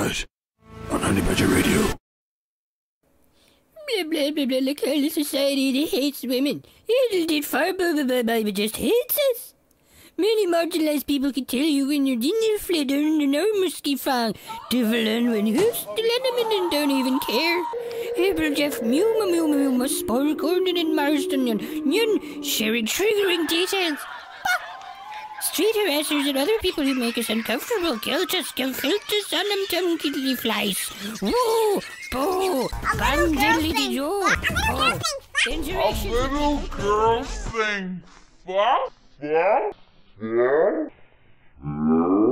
tonight on Honey Badger Radio. Blah, blah, blah, blah, look how the society that hates women. It'll did far blah, blah, blah, but just hates us. Many marginalized people can tell you when you're in your flitter and an musky fang. Devil and when who's the lemon and don't even care. April Jeff Mew must spoil Gordon and Marston and Yun sharing triggering details. Street harassers and other people who make us uncomfortable guilt us, give filters on them tongue kiddly flies. Woo! Boo! Bang diddly joo! A little girl sing fuck, fuck, fuck.